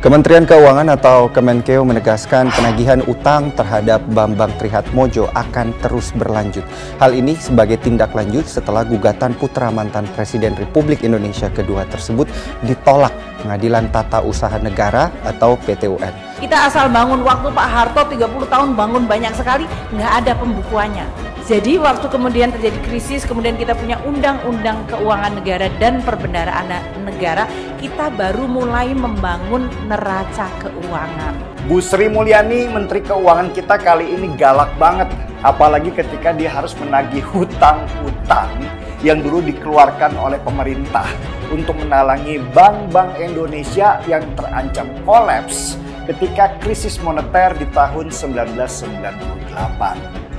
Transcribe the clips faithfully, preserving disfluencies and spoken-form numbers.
Kementerian Keuangan atau Kemenkeu menegaskan penagihan utang terhadap Bambang Trihatmodjo akan terus berlanjut. Hal ini sebagai tindak lanjut setelah gugatan putra mantan Presiden Republik Indonesia kedua tersebut ditolak Pengadilan Tata Usaha Negara atau P T U N. Kita asal bangun waktu Pak Harto tiga puluh tahun bangun banyak sekali, nggak ada pembukuannya. Jadi waktu kemudian terjadi krisis, kemudian kita punya Undang-Undang Keuangan Negara dan Perbendaharaan Negara, kita baru mulai membangun neraca keuangan. Bu Sri Mulyani, Menteri Keuangan kita kali ini galak banget. Apalagi ketika dia harus menagih hutang-hutang yang dulu dikeluarkan oleh pemerintah untuk menalangi bank-bank Indonesia yang terancam kolaps ketika krisis moneter di tahun seribu sembilan ratus sembilan puluh delapan.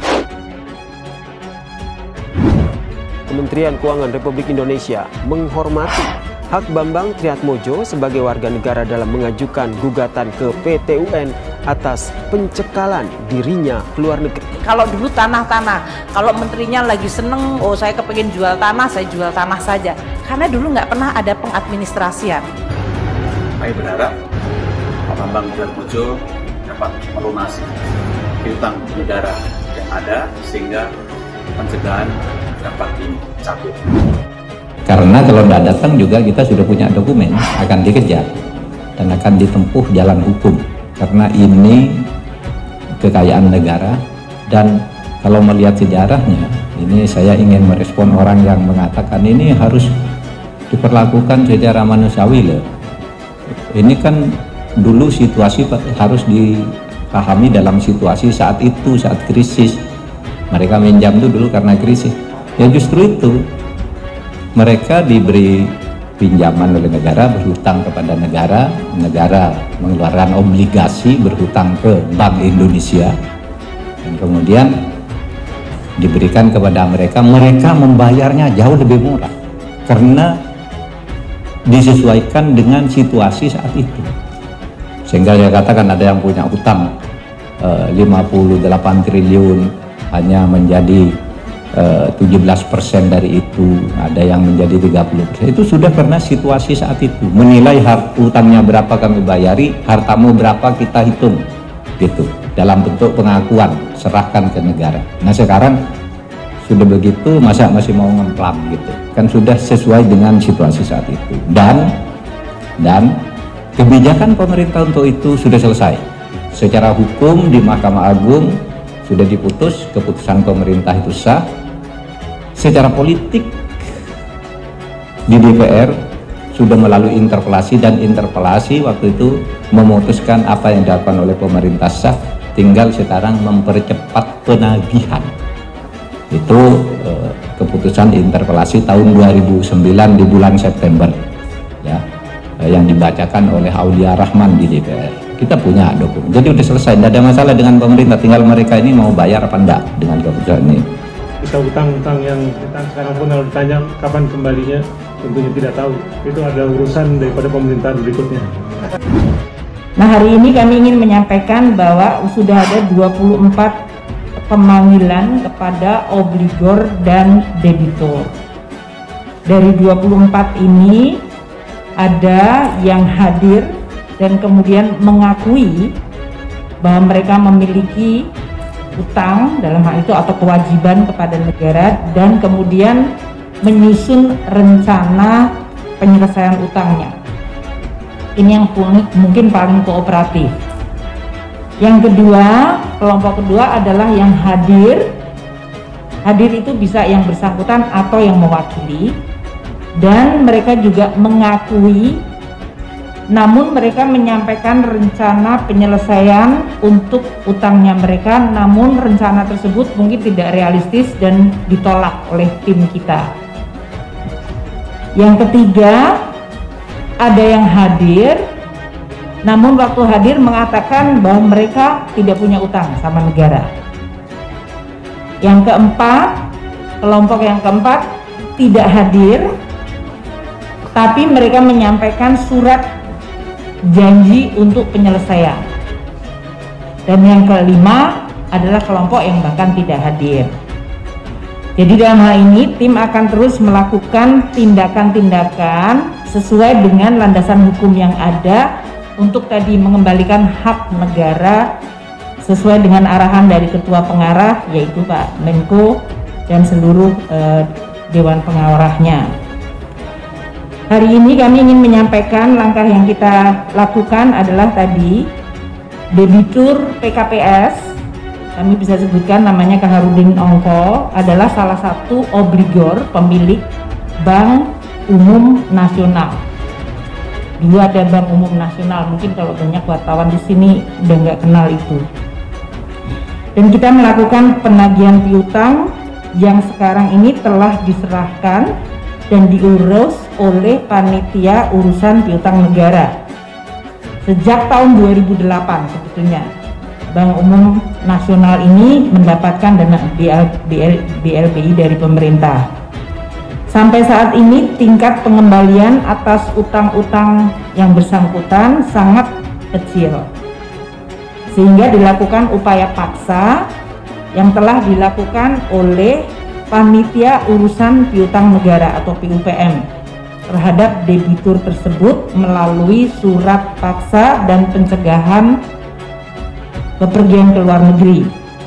Kementerian Keuangan Republik Indonesia menghormati hak Bambang Trihatmodjo sebagai warga negara dalam mengajukan gugatan ke P T U N atas pencekalan dirinya ke luar negeri. Kalau dulu tanah-tanah, kalau menterinya lagi seneng, oh saya kepengen jual tanah, saya jual tanah saja. Karena dulu nggak pernah ada pengadministrasian. Kami berharap Pak Bambang Trihatmodjo dapat melunasi piutang negara yang ada sehingga pencegahan dapat dicakup. Karena kalau tidak datang juga kita sudah punya dokumen, akan dikejar dan akan ditempuh jalan hukum. Karena ini kekayaan negara, dan kalau melihat sejarahnya, ini saya ingin merespon orang yang mengatakan ini harus diperlakukan secara manusiawi loh. Ini kan dulu situasi harus dipahami dalam situasi saat itu, saat krisis. Mereka minjam itu dulu karena krisis. Ya justru itu, mereka diberi pinjaman oleh negara, berhutang kepada negara, negara mengeluarkan obligasi berhutang ke Bank Indonesia, dan kemudian diberikan kepada mereka, mereka membayarnya jauh lebih murah karena disesuaikan dengan situasi saat itu. Sehingga saya katakan ada yang punya utang eh, lima puluh delapan triliun hanya menjadi tujuh belas persen dari itu, ada yang menjadi tiga puluh persen. Itu sudah karena situasi saat itu, menilai hutangnya berapa kami bayari, hartamu berapa kita hitung, gitu, dalam bentuk pengakuan, serahkan ke negara. Nah sekarang sudah begitu, masa masih mau ngemplang gitu, kan sudah sesuai dengan situasi saat itu. Dan dan kebijakan pemerintah untuk itu sudah selesai secara hukum di Mahkamah Agung, sudah diputus, keputusan pemerintah itu sah. Secara politik di D P R sudah melalui interpelasi, dan interpelasi waktu itu memutuskan apa yang dilakukan oleh pemerintah sah, tinggal sekarang mempercepat penagihan. Itu eh, keputusan interpelasi tahun dua ribu sembilan di bulan September ya, eh, yang dibacakan oleh Aulia Rahman di D P R. Kita punya dokumen, jadi udah selesai, tidak ada masalah dengan pemerintah, tinggal mereka ini mau bayar apa enggak dengan keputusan ini. Kita utang-utang yang kita sekarang pun kalau ditanya kapan kembalinya, tentunya tidak tahu. Itu ada urusan daripada pemerintahan berikutnya. Nah hari ini kami ingin menyampaikan bahwa sudah ada dua puluh empat pemanggilan kepada obligor dan debitur. Dari dua puluh empat ini ada yang hadir dan kemudian mengakui bahwa mereka memiliki utang dalam hal itu atau kewajiban kepada negara, dan kemudian menyusun rencana penyelesaian utangnya. Ini yang mungkin paling kooperatif. Yang kedua, kelompok kedua adalah yang hadir. Hadir itu bisa yang bersangkutan atau yang mewakili, dan mereka juga mengakui, namun mereka menyampaikan rencana penyelesaian untuk utangnya mereka, namun rencana tersebut mungkin tidak realistis dan ditolak oleh tim kita. Yang ketiga, ada yang hadir, namun waktu hadir mengatakan bahwa mereka tidak punya utang sama negara. Yang keempat, kelompok yang keempat tidak hadir, tapi mereka menyampaikan surat janji untuk penyelesaian. Dan yang kelima adalah kelompok yang bahkan tidak hadir. Jadi dalam hal ini tim akan terus melakukan tindakan-tindakan sesuai dengan landasan hukum yang ada untuk tadi mengembalikan hak negara sesuai dengan arahan dari Ketua Pengarah yaitu Pak Menko dan seluruh eh, Dewan Pengarahnya. Hari ini kami ingin menyampaikan langkah yang kita lakukan adalah tadi debitur P K P S, kami bisa sebutkan namanya Kaharudin Ongko, adalah salah satu obligor pemilik Bank Umum Nasional. Dulu ada Bank Umum Nasional, mungkin kalau banyak wartawan di sini udah nggak kenal itu. Dan kita melakukan penagihan piutang yang sekarang ini telah diserahkan dan diurus oleh Panitia Urusan Piutang Negara. Sejak tahun dua ribu delapan sebetulnya Bank Umum Nasional ini mendapatkan dana B L B I dari pemerintah. Sampai saat ini tingkat pengembalian atas utang-utang yang bersangkutan sangat kecil, sehingga dilakukan upaya paksa yang telah dilakukan oleh Panitia Urusan Piutang Negara atau P U P M terhadap debitur tersebut melalui surat paksa dan pencegahan bepergian ke luar negeri,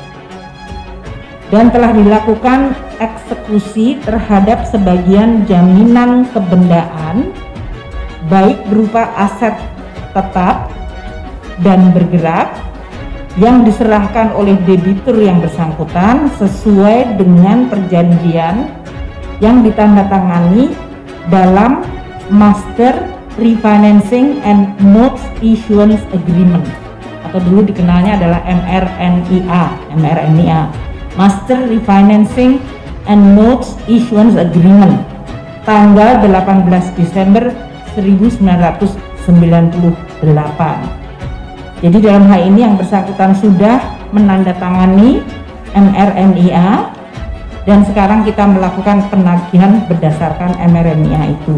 dan telah dilakukan eksekusi terhadap sebagian jaminan kebendaan baik berupa aset tetap dan bergerak yang diserahkan oleh debitur yang bersangkutan sesuai dengan perjanjian yang ditandatangani dalam Master Refinancing and Notes Issuance Agreement atau dulu dikenalnya adalah M R N I A, M R N I A, Master Refinancing and Notes Issuance Agreement, tanggal delapan belas Desember seribu sembilan ratus sembilan puluh delapan. Jadi dalam hal ini yang bersangkutan sudah menandatangani M R N I A dan sekarang kita melakukan penagihan berdasarkan M R N I A itu.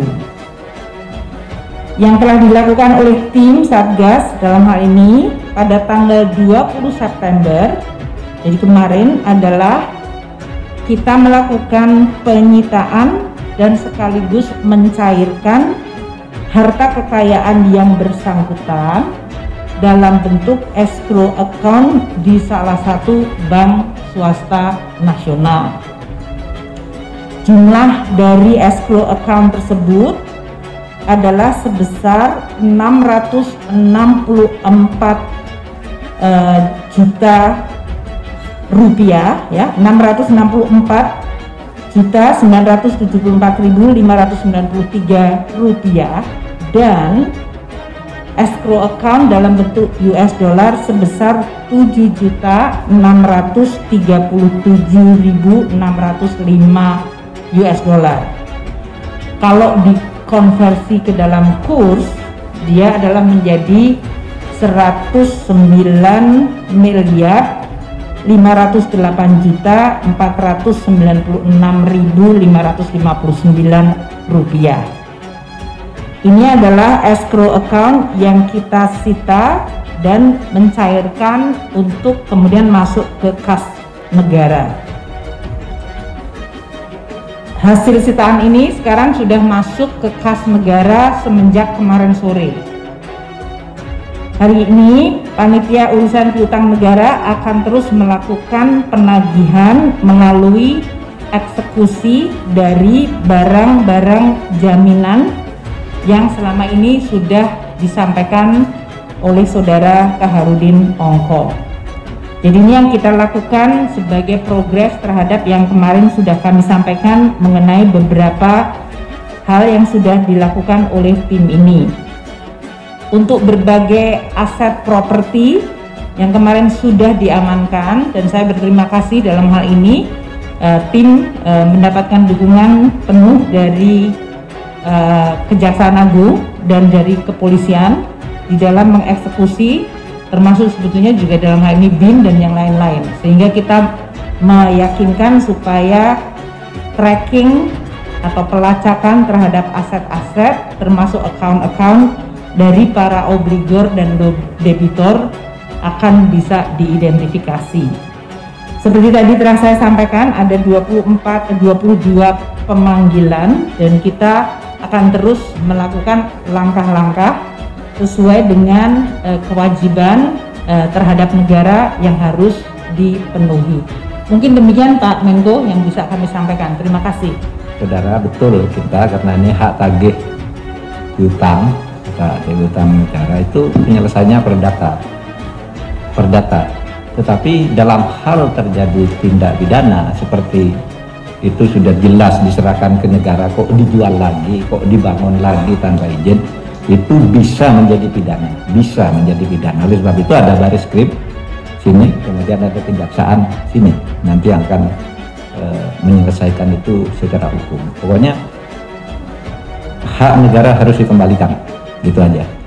Yang telah dilakukan oleh tim Satgas dalam hal ini pada tanggal dua puluh September, jadi kemarin, adalah kita melakukan penyitaan dan sekaligus mencairkan harta kekayaan yang bersangkutan dalam bentuk escrow account di salah satu bank swasta nasional. Jumlah dari escrow account tersebut adalah sebesar enam ratus enam puluh empat uh, juta rupiah, ya, enam ratus enam puluh empat juta sembilan ratus tujuh puluh empat ribu lima ratus sembilan puluh tiga rupiah, dan escrow account dalam bentuk U S dollar sebesar tujuh juta enam ratus tiga puluh tujuh ribu enam ratus lima U S dollar. Kalau dikonversi ke dalam kurs, dia adalah menjadi seratus sembilan miliar lima ratus delapan juta empat ratus sembilan puluh enam ribu lima ratus lima puluh sembilan rupiah. Ini adalah escrow account yang kita sita dan mencairkan untuk kemudian masuk ke kas negara. Hasil sitaan ini sekarang sudah masuk ke kas negara semenjak kemarin sore. Hari ini Panitia Urusan Piutang Negara akan terus melakukan penagihan melalui eksekusi dari barang-barang jaminan yang selama ini sudah disampaikan oleh Saudara Kaharudin Ongko. Jadi ini yang kita lakukan sebagai progres terhadap yang kemarin sudah kami sampaikan mengenai beberapa hal yang sudah dilakukan oleh tim ini. Untuk berbagai aset properti yang kemarin sudah diamankan, dan saya berterima kasih dalam hal ini uh, tim uh, mendapatkan dukungan penuh dari uh, Kejaksaan Agung dan dari kepolisian di dalam mengeksekusi, termasuk sebetulnya juga dalam hal ini B I M dan yang lain-lain, sehingga kita meyakinkan supaya tracking atau pelacakan terhadap aset-aset termasuk account-account dari para obligor dan debitor akan bisa diidentifikasi. Seperti tadi telah saya sampaikan, ada dua puluh empat, dua puluh dua pemanggilan dan kita akan terus melakukan langkah-langkah sesuai dengan uh, kewajiban uh, terhadap negara yang harus dipenuhi. Mungkin demikian Pak Menko yang bisa kami sampaikan. Terima kasih. Saudara, betul kita karena ini hak tagih hutang, hak tagih hutang negara itu penyelesaiannya perdata, perdata. Tetapi dalam hal terjadi tindak pidana seperti itu sudah jelas diserahkan ke negara, kok dijual lagi, kok dibangun lagi tanpa izin, itu bisa menjadi pidana, bisa menjadi pidana. Oleh sebab itu ada baris krim sini, kemudian ada kejaksaan sini, nanti akan e, menyelesaikan itu secara hukum. Pokoknya hak negara harus dikembalikan, gitu aja.